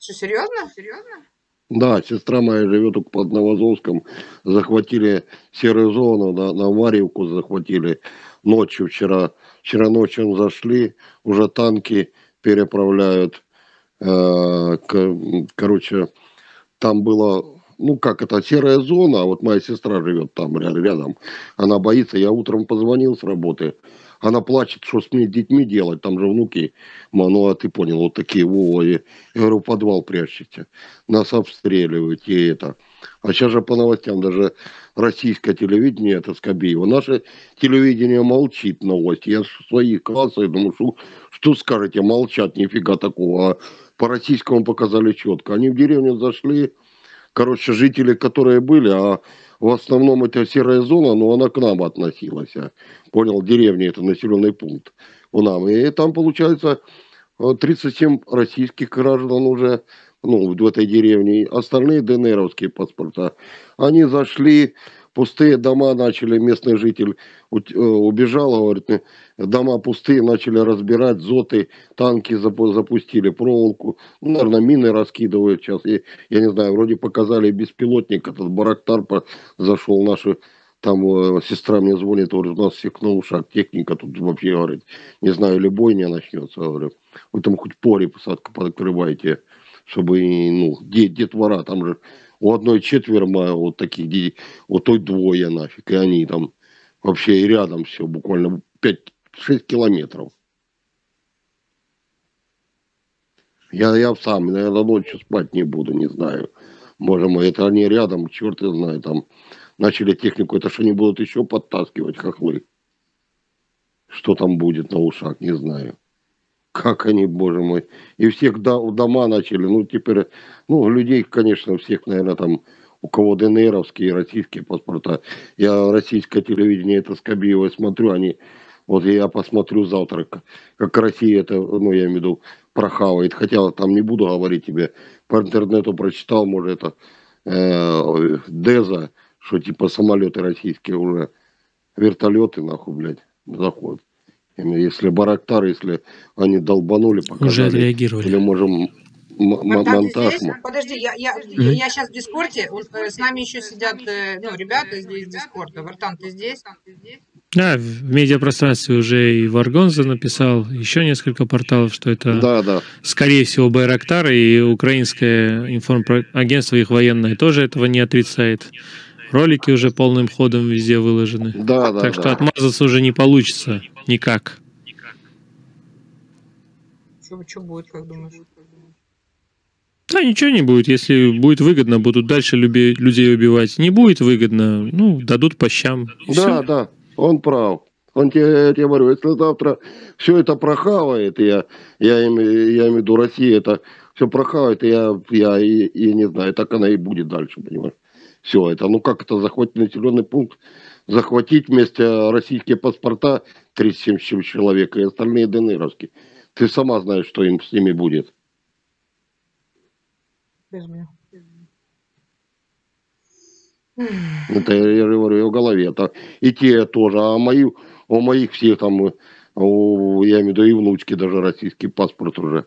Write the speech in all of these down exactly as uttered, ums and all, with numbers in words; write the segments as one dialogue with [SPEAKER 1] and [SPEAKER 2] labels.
[SPEAKER 1] Что, серьезно? Серьезно?
[SPEAKER 2] Да, сестра моя живет под Новозовском. Захватили серую зону, на, на Марьевку захватили ночью вчера. Вчера ночью зашли, уже танки переправляют. Э, к, короче, там было, ну как это, серая зона, а вот моя сестра живет там рядом. Она боится, я утром позвонил с работы. Она плачет, что с детьми делать, там же внуки. Ну, а ты понял, вот такие, во, я говорю, в подвал прячьте, нас обстреливают, и это. А сейчас же по новостям даже российское телевидение, это Скобеева, наше телевидение молчит новости. Я в своих классах думаю, что, что скажете, молчат, нифига такого. А по российскому показали четко. Они в деревню зашли, короче, жители, которые были, а в основном это серая зона, но она к нам относилась. Понял, деревня это населенный пункт у нас. И там получается тридцать семь российских граждан уже, ну, в этой деревне. Остальные ДНРовские паспорта. Они зашли, пустые дома начали, местный житель убежал, говорит, дома пустые, начали разбирать, зоты, танки запустили, проволоку, ну, наверное, мины раскидывают сейчас. И, я не знаю, вроде показали беспилотник, этот Барактар зашел, наши, там э, сестра мне звонит, говорит, у нас всех на ушах, техника тут вообще, говорит, не знаю, или бойня начнется, говорю, вы там хоть поре посадку подкрываете, чтобы, ну, дет, детвора, там же у одной четверо вот таких, у той двое нафиг, и они там вообще и рядом все, буквально пять-шесть километров. Я, я сам, наверное, ночью спать не буду, не знаю. Боже мой, это они рядом, черт я знаю, там начали технику, это что они будут еще подтаскивать, хохлы. Что там будет на ушах, не знаю. Как они, боже мой. И всех дома начали, ну теперь, ну людей, конечно, всех, наверное, там, у кого ДНРовские и российские паспорта. Я российское телевидение, это Скобеева смотрю, они, вот я посмотрю завтра, как Россия это, ну я имею в виду, прохавает. Хотя там не буду говорить тебе, по интернету прочитал, может это э, Деза, что типа самолеты российские уже, вертолеты нахуй, блядь, заходят. Если Барактар, если они долбанули, показали,
[SPEAKER 3] уже отреагировали.
[SPEAKER 2] Или можем монтаж.
[SPEAKER 1] Подожди, я, я, mm-hmm. я, я сейчас в Дискорде, с нами еще сидят ну, ребята здесь в Дискорде. Вартан, ты здесь?
[SPEAKER 3] Да, в медиапространстве уже и Варгонза написал, еще несколько порталов, что это,
[SPEAKER 2] да, да.
[SPEAKER 3] скорее всего, Байрактар, и украинское информагентство их военное тоже этого не отрицает. Ролики уже полным ходом везде выложены.
[SPEAKER 2] Да, да,
[SPEAKER 3] так
[SPEAKER 2] да.
[SPEAKER 3] что отмазаться уже не получится никак.
[SPEAKER 1] Что, что будет, как думаешь?
[SPEAKER 3] Да, ничего не будет. Если будет выгодно, будут дальше люби, людей убивать. Не будет выгодно, ну, дадут по щам.
[SPEAKER 2] Да,
[SPEAKER 3] все.
[SPEAKER 2] да, он прав. Он тебе, я тебе говорю, если завтра все это прохавает, я, я, им, я имею в виду, Россия это все прохавает, я, я и, и не знаю, так она и будет дальше, понимаешь. Все это, ну как это, захватить населенный пункт, захватить вместе российские паспорта тридцать семь человек и остальные ДНРовские. Ты сама знаешь, что им с ними будет. Это я говорю, в голове. Это и те тоже, а мои, у моих всех там, у, я имею в виду, и внучки даже российский паспорт уже.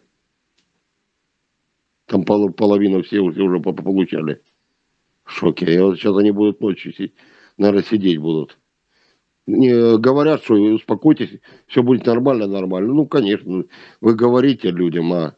[SPEAKER 2] Там пол, половина все уже, уже получали. В шоке. И вот сейчас они будут ночью, наверное, сидеть будут. Не, говорят, что успокойтесь, все будет нормально, нормально. Ну, конечно, вы говорите людям, а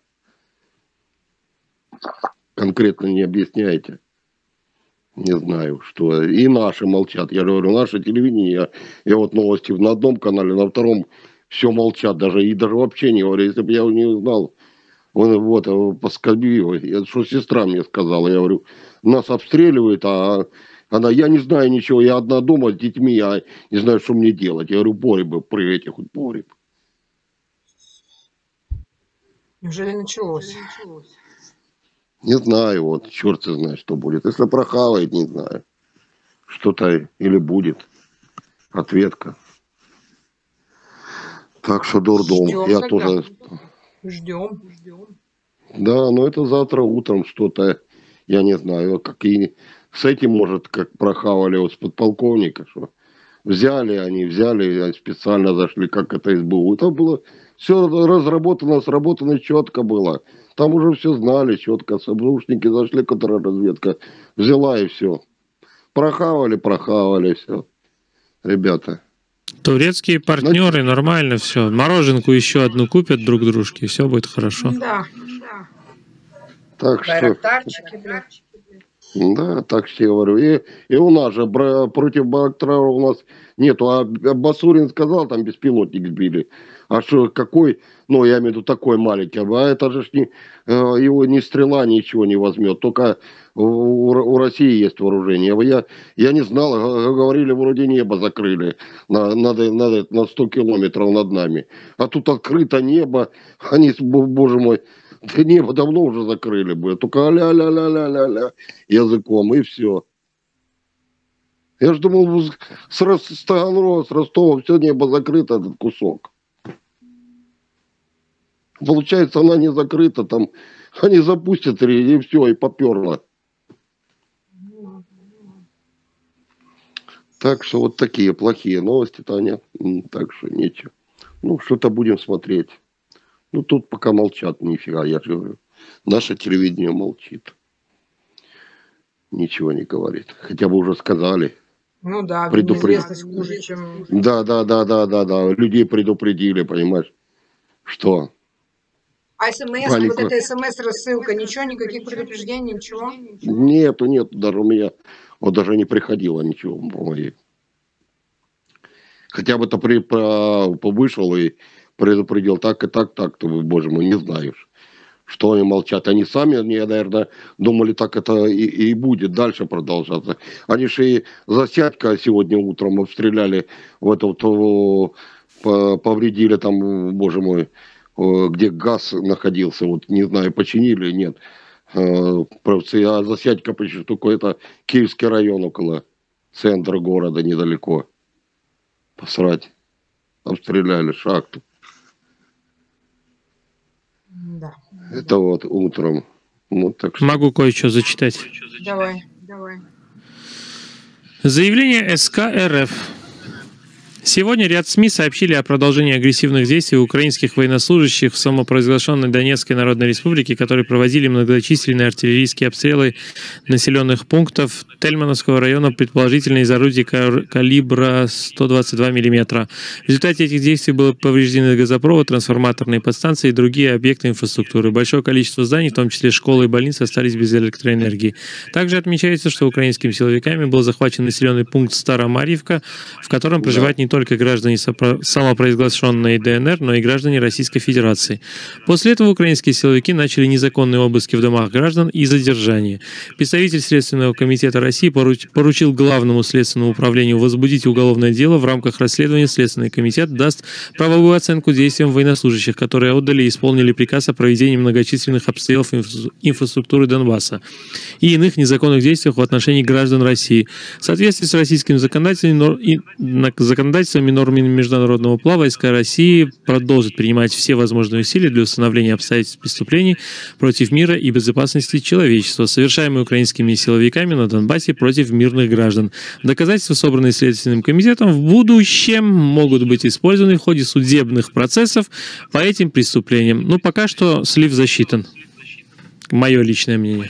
[SPEAKER 2] конкретно не объясняете. Не знаю, что. И наши молчат. Я говорю, наше телевидение, я, я вот новости на одном канале, на втором все молчат. Даже, и даже вообще не говорю. Если бы я не знал, он, вот, по Скобеевой, что сестра мне сказала, я говорю, нас обстреливают, а она, я не знаю ничего, я одна дома с детьми, я не знаю, что мне делать. Я говорю, погреб бы, прыгайте, хоть погреб.
[SPEAKER 1] Неужели началось?
[SPEAKER 2] Не знаю, вот, черт знает, что будет. Если прохавает, не знаю. Что-то или будет. Ответка. Так что дурдом.
[SPEAKER 1] Ждем
[SPEAKER 2] Я
[SPEAKER 1] тогда.
[SPEAKER 2] тоже...
[SPEAKER 1] Ждем.
[SPEAKER 2] Да, но это завтра утром что-то, я не знаю, какие... С этим, может, как прохавали вот с подполковника, что взяли они, взяли, специально зашли, как это СБУ. Это было все разработано, сработано четко было. Там уже все знали четко. СБУшники зашли, контрразведка взяла и все. Прохавали, прохавали, все. Ребята.
[SPEAKER 3] Турецкие партнеры, нормально все. Мороженку еще одну купят друг дружке, и все будет хорошо.
[SPEAKER 1] Да.
[SPEAKER 2] Так что...
[SPEAKER 1] Байрактарчики, блядь.
[SPEAKER 2] Да, так что я говорю. И, и у нас же бра- против Байрактара у нас нету. А Басурин сказал, там беспилотник сбили. А что, какой, ну, я имею в виду такой маленький, а это же ж не, э, его ни стрела, ничего не возьмет. Только у, у России есть вооружение. Я, я не знал, г- говорили, вроде небо закрыли на, на, на, на сто километров над нами. А тут открыто небо, они, боже мой, небо давно уже закрыли бы. Только ля-ля-ля-ля-ля-ля языком, и все. Я же думал, с, Рос- с Таганрога, с Ростова все небо закрыто, этот кусок. Получается, она не закрыта, там они запустят и, и все, и поперло. Так что вот такие плохие новости, Таня. М, Так что ничего. Ну, что-то будем смотреть. Ну, тут пока молчат, нифига, я же говорю. Наше телевидение молчит. Ничего не говорит. Хотя бы уже сказали.
[SPEAKER 1] Ну да,
[SPEAKER 2] Предупред-
[SPEAKER 1] неизвестность хуже, чем...
[SPEAKER 2] Да, да, да, да, да, да. Людей предупредили, понимаешь, что
[SPEAKER 1] А СМС,
[SPEAKER 2] панику.
[SPEAKER 1] вот эта СМС-рассылка, ничего, никаких предупреждений, ничего?
[SPEAKER 2] Нету, нету, даже у меня вот даже не приходило ничего по моей. Хотя бы то при, про, вышел и предупредил так и так, так, то, боже мой, не знаешь, что они молчат. Они сами, они, наверное, думали, так это и, и будет дальше продолжаться. Они же и Засядько сегодня утром обстреляли, в это вот, о, по- повредили там, боже мой, о, где газ находился, вот не знаю, починили или нет. Э, правцы, а Засядько почему только это Киевский район около центра города недалеко. Посрать. Обстреляли шахту.
[SPEAKER 1] Да.
[SPEAKER 2] Это вот утром. Ну, так что...
[SPEAKER 3] Могу кое-что зачитать.
[SPEAKER 1] Давай, давай.
[SPEAKER 3] Заявление СК РФ. Сегодня ряд СМИ сообщили о продолжении агрессивных действий украинских военнослужащих в самопровозглашенной Донецкой Народной Республике, которые проводили многочисленные артиллерийские обстрелы населенных пунктов Тельмановского района, предположительно из орудий кар- калибра сто двадцать два миллиметра. В результате этих действий было повреждены газопровод, трансформаторные подстанции и другие объекты инфраструктуры. Большое количество зданий, в том числе школы и больницы, остались без электроэнергии. Также отмечается, что украинскими силовиками был захвачен населенный пункт Старомарьевка, в котором проживают не только граждане сопро- самопровозглашенной ДНР, но и граждане Российской Федерации. После этого украинские силовики начали незаконные обыски в домах граждан и задержания. Представитель Следственного комитета России поруч- поручил Главному следственному управлению возбудить уголовное дело. В рамках расследования Следственный комитет даст правовую оценку действиям военнослужащих, которые отдали и исполнили приказ о проведении многочисленных обстрелов инфра- инфраструктуры Донбасса и иных незаконных действиях в отношении граждан России. В соответствии с российским законодательством нор- и на- законодательством и нормами международного права СК России продолжит принимать все возможные усилия для установления обстоятельств преступлений против мира и безопасности человечества, совершаемые украинскими силовиками на Донбассе против мирных граждан. Доказательства, собранные Следственным комитетом, в будущем могут быть использованы в ходе судебных процессов по этим преступлениям. Но пока что слив засчитан. Мое личное мнение.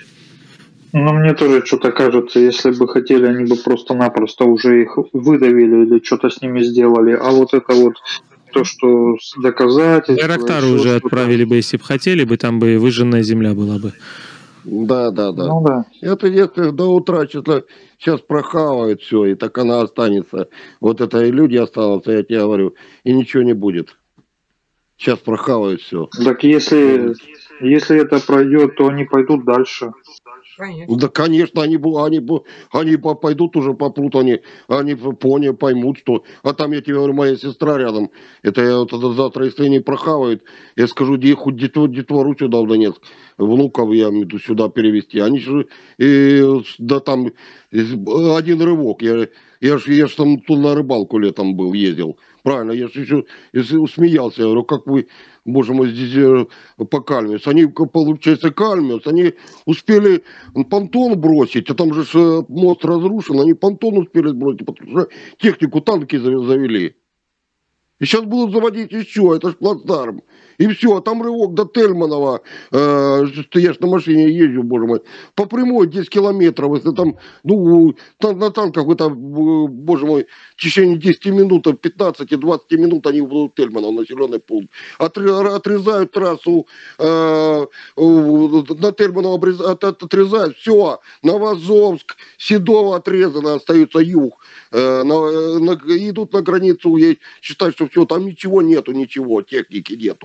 [SPEAKER 4] Ну, мне тоже что-то кажется, если бы хотели, они бы просто-напросто уже их выдавили или что-то с ними сделали. А вот это вот то, что с доказательством...
[SPEAKER 3] Байрактары уже отправили бы, если бы хотели бы, там бы выжженная земля была бы.
[SPEAKER 2] Да, да, да.
[SPEAKER 4] Ну да.
[SPEAKER 2] Это если до утра что-то сейчас прохавают все, и так она останется. Вот это и люди останутся, я тебе говорю, и ничего не будет. Сейчас прохавают все.
[SPEAKER 4] Так если, если это пройдет, то они пойдут дальше.
[SPEAKER 1] Конечно.
[SPEAKER 2] Да, конечно, они, бу- они, бу- они по- пойдут уже попрут, они, они поняли, поймут, что... А там, я тебе говорю, моя сестра рядом. Это я вот это завтра, если они прохавают, я скажу, где хоть детвору, детвору сюда в Донецк, внуков я имею в виду сюда перевести. Они же, и, да там, из- один рывок. Я, я ж, я ж там тут на рыбалку летом был, ездил. Правильно, я же еще если усмеялся, я говорю, как вы, боже мой, здесь э, по Кальмиус. Они, получается, Кальмиус, они успели понтон бросить, а там же ж, э, мост разрушен, они понтон успели бросить, потому что технику танки за- завели. И сейчас будут заводить еще, это ж плацдарм. И все, там рывок до Тельманова, э, что я ж на машине езжу, боже мой, по прямой десять километров, если там, ну, там, на танках, это, боже мой, в течение десяти минут, пятнадцати-двадцати минут они будут Тельманов, населенный пункт. Отрезают трассу, э, на Тельманов отрезают, все, Новозовск, Седово отрезано, остается юг. Э, на, на, идут на границу, я считаю, что все, там ничего нету, ничего, техники нету.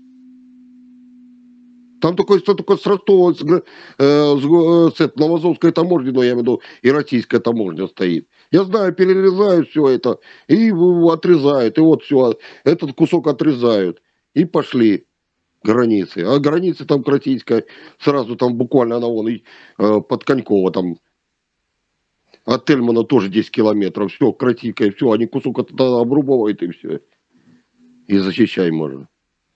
[SPEAKER 2] Там только, что только с Ростова, с, э, с, с Новозовской таможни, но я имею в виду и российская таможня стоит. Я знаю, перерезают все это и отрезают, и вот все, этот кусок отрезают, и пошли границы. А границы там к российской, сразу там буквально она вон и э, под Коньково там, от Тельмана тоже десять километров, все, к российской, все, они кусок это обрубывают и все. И защищай можно.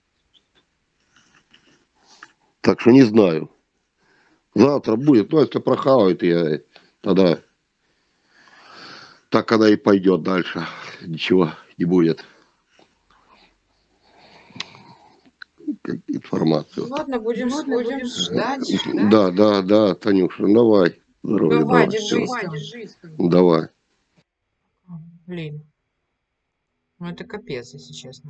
[SPEAKER 2] Так что не знаю. Завтра будет. Ну, если прохавают, я тогда так она и пойдет дальше. Ничего не будет. Информацию.
[SPEAKER 1] Ладно, будем, будем ждать, ждать.
[SPEAKER 2] Да, да, да, Танюша, давай. Здоровья,
[SPEAKER 1] Давай,
[SPEAKER 2] давай.
[SPEAKER 1] держись. Давай, держись.
[SPEAKER 2] Давай.
[SPEAKER 1] Блин. Ну это капец, если честно.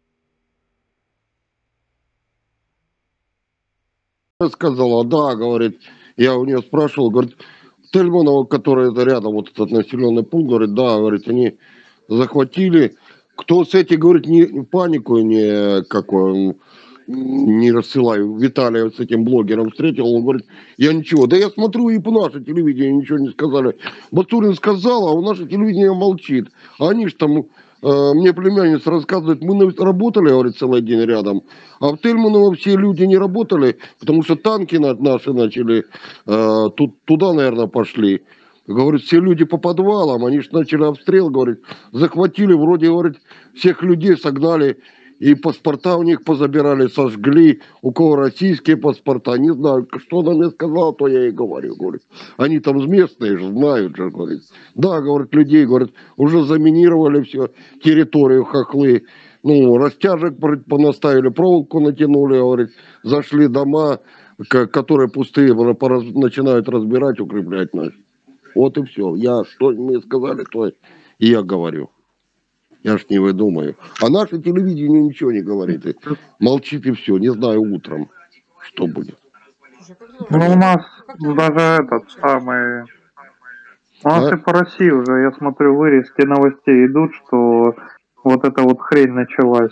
[SPEAKER 2] Сказала, да, говорит, я у нее спрашивал, говорит, Тельманова, который это рядом, вот этот населенный пункт, говорит, да, говорит, они захватили, кто с этим, говорит, не панику, не какой, не рассылаю, Виталия с этим блогером встретил, он говорит, я ничего, да я смотрю и по наше телевидение ничего не сказали, Батурин сказал, а у наше телевидение молчит, а они же там... Мне племянница рассказывает, мы работали, говорит, целый день рядом, а в Тельманово все люди не работали, потому что танки наши начали, э, тут, туда, наверное, пошли. Говорит, все люди по подвалам, они же начали обстрел, говорит, захватили, вроде, говорит, всех людей согнали, и паспорта у них позабирали, сожгли, у кого российские паспорта, не знаю, что она мне сказала, то я ей говорю, говорит, они там местные же, знают же, говорит, да, говорит, людей, говорит, уже заминировали все, территорию хохлы, ну, растяжек понаставили, проволоку натянули, говорит, зашли дома, которые пустые, начинают разбирать, укреплять нас. Вот и все, я, что мне сказали, то и я говорю. Я ж не выдумаю. А наше телевидение ничего не говорит. Молчит и все. Не знаю утром, что будет.
[SPEAKER 4] Ну, у нас даже этот самый... У нас а? и по России уже, я смотрю, вырезки новостей идут, что вот эта вот хрень началась.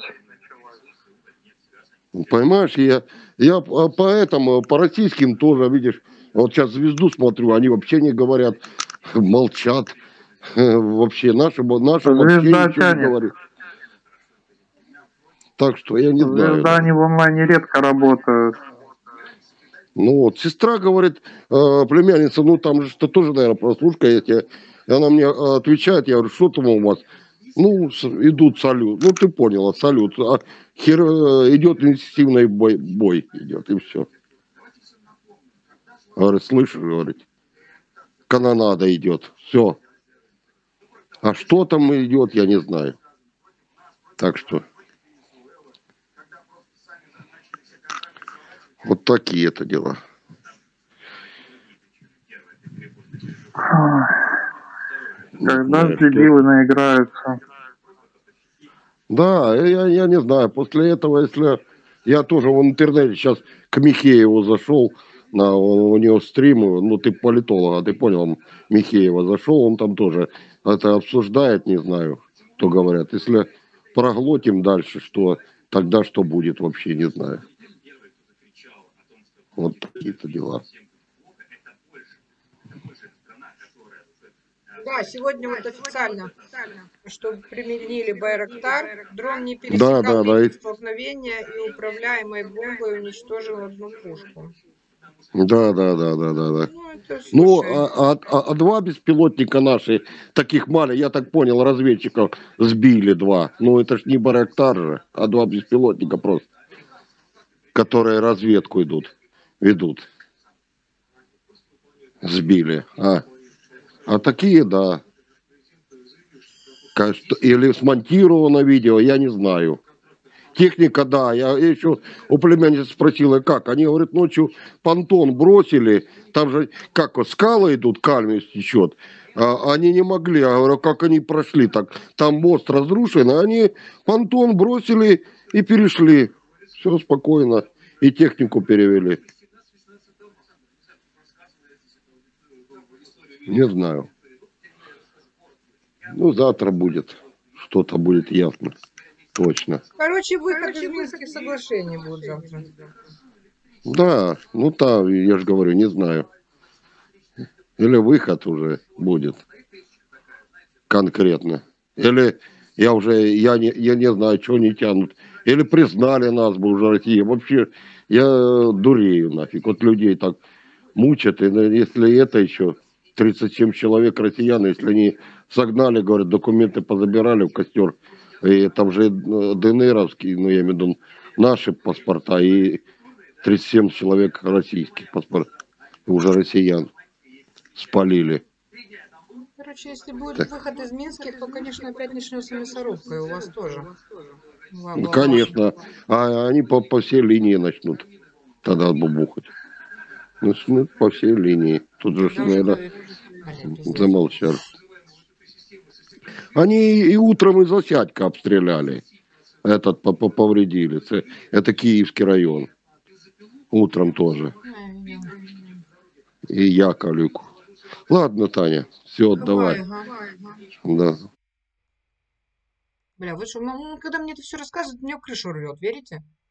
[SPEAKER 2] Понимаешь, я, я поэтому по российским тоже, видишь, вот сейчас «Звезду» смотрю, они вообще не говорят, молчат. Вообще, наши, наши вообще
[SPEAKER 4] Звезда
[SPEAKER 2] ничего не говорит. Так что я не
[SPEAKER 4] Звезда,
[SPEAKER 2] знаю.
[SPEAKER 4] Звезда, они в онлайне редко работают.
[SPEAKER 2] Ну вот, сестра говорит, э, племянница, ну там же что тоже, наверное, прослушка есть. И она мне отвечает, я говорю, что там у вас? Ну, идут салют. Ну, ты поняла, салют. А хер, идет интенсивный бой, бой идет, и все. Говорит, слышишь, говорит, канонада идет, все. А что там идет, я не знаю. Так что вот такие это дела.
[SPEAKER 4] Когда дебилы наиграются.
[SPEAKER 2] Да, я, я не знаю. После этого, если я тоже в интернете сейчас к Михееву зашел, на, у него стримы, ну ты политолога, ты понял, Михеева зашел, он там тоже это обсуждает, не знаю, что говорят. Если проглотим дальше, что тогда что будет, вообще не знаю. Вот такие-то дела.
[SPEAKER 1] Да, сегодня вот официально, что применили Байрактар, дрон не пересекал
[SPEAKER 2] да, да,
[SPEAKER 1] линию
[SPEAKER 2] да.
[SPEAKER 1] столкновения и управляемой бомбой уничтожил одну пушку.
[SPEAKER 2] Да, да, да, да, да, да.
[SPEAKER 1] Ну, это,
[SPEAKER 2] ну а, а, а, а два беспилотника наши, таких маленьких, я так понял, разведчиков сбили два. Ну, это ж не Байрактар же, а два беспилотника просто, которые разведку идут, ведут. Сбили, а. А такие, да. Кажется, или смонтировано видео, я не знаю. Техника, да, я еще у племянницы спросила, как. Они, говорят, ночью понтон бросили, там же, как вот, скалы идут, кальмис течет. А, они не могли, я говорю, как они прошли так. Там мост разрушен, а они понтон бросили и перешли. Все спокойно. И технику перевели. Не знаю. Ну, завтра будет. Что-то будет ясно. Точно.
[SPEAKER 1] Короче, выход из Минских соглашений будет завтра.
[SPEAKER 2] Да, ну там, я же говорю, не знаю. Или выход уже будет конкретно. Или я уже, я не, я не знаю, что они тянут. Или признали нас бы уже Россия. Вообще, я дурею нафиг. Вот людей так мучат. И если это еще тридцать семь человек россиян, если они согнали, говорят, документы позабирали в костер. И там же ДНРовские, ну я имею в виду наши паспорта и тридцать семь человек российских паспортов, уже россиян спалили.
[SPEAKER 1] Короче, если будет
[SPEAKER 2] Так.
[SPEAKER 1] выход из Минских, то, конечно, опять начнется мясорубка, и у вас тоже. Ва-
[SPEAKER 2] Ну,
[SPEAKER 1] ва-
[SPEAKER 2] конечно, а они по, по всей линии начнут тогда бубухать. Начнут по всей линии. Тут же,
[SPEAKER 1] ваши-
[SPEAKER 2] наверное,
[SPEAKER 1] Блин, пиздец.
[SPEAKER 2] замолчали. Они и утром из Осядька обстреляли. Этот по- по- повредили. Це- Это Киевский район. Утром тоже.
[SPEAKER 1] Я видела.
[SPEAKER 2] И Яковлевку. Ладно, Таня, все, давай.
[SPEAKER 1] Ага.
[SPEAKER 2] Да.
[SPEAKER 1] Бля, вы что, ну, когда мне это все рассказывают, мне крышу рвет, верите?